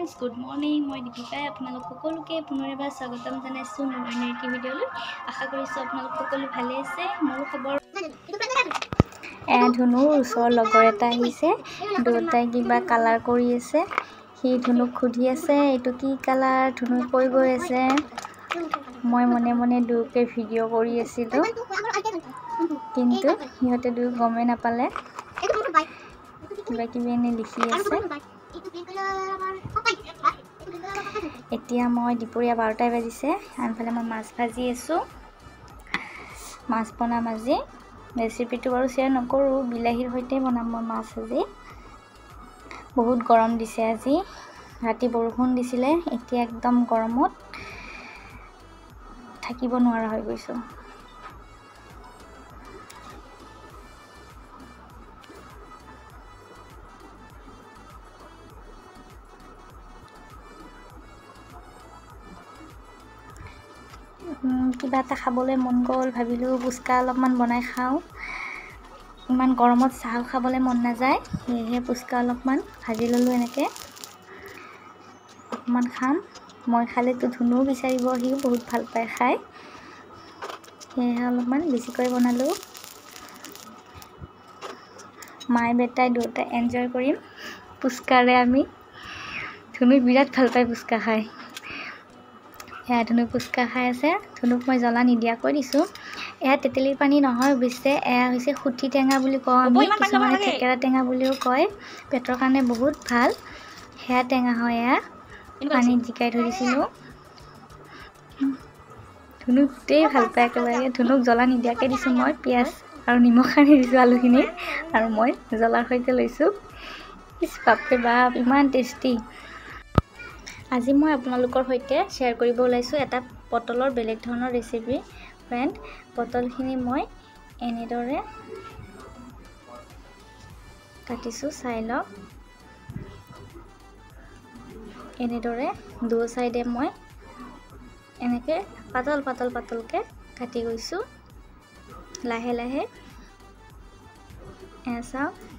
friends good morning मैं दीपिकाय आपनालोक सकलोके पुनर एबार स्वागतम जानाइछु मोर अन्य एटी भिडिओলৈ आशा करिछु आपनालोक सकलो भाले आछे मोर खबर धुनु ओसर लगर एटा आहिसे दुटाई किबा कालार करि आछे हि धुनुक खुदि आछे एटु की कालार धुनु কৈ গৈ আছে মই মনে মনে দুকে ভিডিও কৰি আছিলো কিন্তু ইহতে দু গমে নাপালে কিবা কিবি এনে লিখি আছে এতিয়া মই দুপৰীয়া 12টা বাজিছে আনফালে মই মাছ ভাজি আছো মাছ বনাম আজি ৰেচিপিটো বাৰু শেয়াৰ নকৰো বিলাহীৰ হৈতে বনাম মই মাছ আজি বহুত গৰম দিছে আজি ৰাতি বৰষুণ দিছিলে এতিয়া একদম গৰমত থাকিব নোৱাৰা হৈ গৈছো কিবা এটা খাবলৈ মন গল ভাবিলো পুচকা অলপমান বনাই খাও ইমান গৰমত চাহ খাবলৈ মন নাযায় হেহে পুচকা অলপমান ভাজি ললো এনেকে অকমান খাম মই খালে তো ধুনু বিচাৰিব হি বহুত ভাল পায় খাই হেহে অলপমান বেছিকৈ বনালো মাই বেটাই দুটা এনজয় কৰিম পুচকাৰে আমি ধুনু বিৰাট ভাল পায় পুচকা খাই ধুনু পুচকা খাই আছে ধুনুক মই জ্বলা নিদিয়া কৈ দিছো এয়া তেতেলিৰ পানী নহয় অৱশ্যে এয়া হৈছে খুটি টেঙা বুলি কওঁ আমি কিছুমানে থেকেৰা টেঙা বুলিও কয় পেটৰ কাৰণে বহুত ভাল হেয়া টেঙা হয় এয়া পানী জিকাই থৈ দিছিলো ধুনুক তেই ভাল পায় একেবাৰে ধুনুক জ্বলা নিদিয়াকে দিছো মই পিয়াজ আৰু নিমখ আনি দিছো আলুখিনি আৰু মই জ্বলাৰ সৈতে লৈছো ইস বাপৰে বাপ ইমান টেষ্টি আজি মই আপোনালোকৰ সৈতে শেয়াৰ কৰিব ওলাইছো এটা পটলৰ বেলেগ ধৰণৰ ৰেচিপি ফ্ৰেন্ড পটলখিনি মই এনেদৰে কাটিছো চাই লওক এনেদৰে দু সাইডে মই এনেকে পাতলকে কাটি গৈছো লাহে লাহে এসা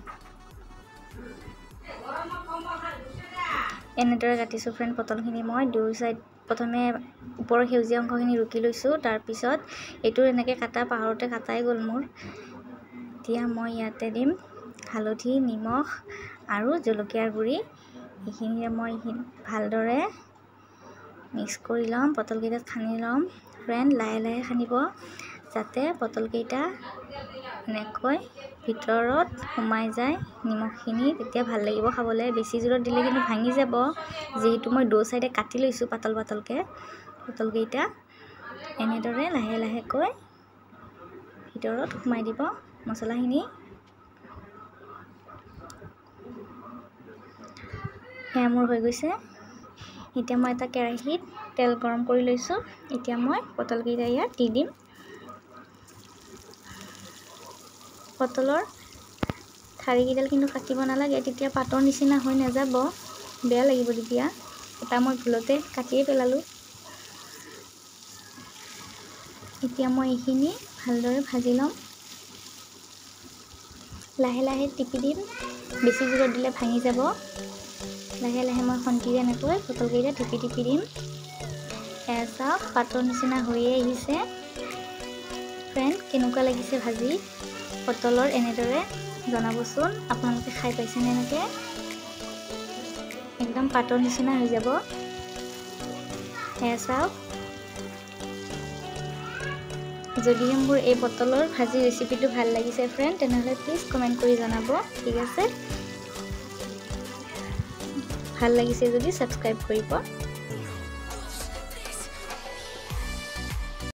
এনেদৰে কাটিছো ফ্ৰেন্ড পটলখিনি মই দুই সাইড প্ৰথমে ওপৰৰ হেউজিয়া অংশখিনি ৰুকি লৈছো তাৰ পিছত এটো এনেকে কাটা পাহৰতে কাটাই গল মোৰ এতিয়া মই ইয়াতে দিম হালধি নিমখ আৰু জলকীয়াৰ গুৰি এইখিনি মই ভালদৰে মিক্স কৰি লম পটলকেইটা খানি লম ফ্ৰেন্ড লাহে লাহে খানিব যাতে পটলকেইটা এনেকৈ ভিতৰত সোমাই যায় নিমখখিনি তেতিয়া ভাল লাগিব খাবলৈ বেছি জোৰত দিলে কিন্তু ভাঙি যাব যেহেতু মই দো সাইডে কাটি লৈছো পাতলকে পটলকেইটা এনেদৰে লাহে লাহে কৈ ভিতৰত সোমাই দিব মছলাখিনি মোৰ হৈ গৈছে এতিয়া মই এটা কেৰাহীত তেল গৰম কৰি লৈছো এতিয়া মই পটলকেইটা ইয়াত দি দিম পটলৰ ঠাৰিকেইডাল কিন্তু কাটিব নালাগে তেতিয়া পাতৰ নিচিনা হৈ নাযাব বেয়া লাগিব তেতিয়া এটা মই ভুলতে কাটিয়ে পেলালো এতিয়া মই এইখিনি ভালদৰে ভাজি লম লাহে লাহে টিপি দিম বেছি জোৰত দিলে ভাঙি যাব লাহে লাহে মই খন্তিৰে এনেকৈ পটলকেইটা টিপি দিম এসা পাতৰ নিচিনা হৈয়ে আহিছে ফ্ৰেন্ড কেনেকুৱা লাগিছে ভাজি পটলৰ এনেদৰে জনাবচোন আপোনালোকে খাই পাইছে নে এনেকে একদম পাতৰ নিচিনা হৈ যাব এসা যদি মোৰ এই পটলৰ ভাজি ৰেচিপিটো ভাল লাগিছে ফ্ৰেন্ড তেনেহলে প্লিজ কমেন্ট কৰি জনাব ঠিক আছে ভাল লাগিছে যদি সাবস্ক্ৰাইব কৰিব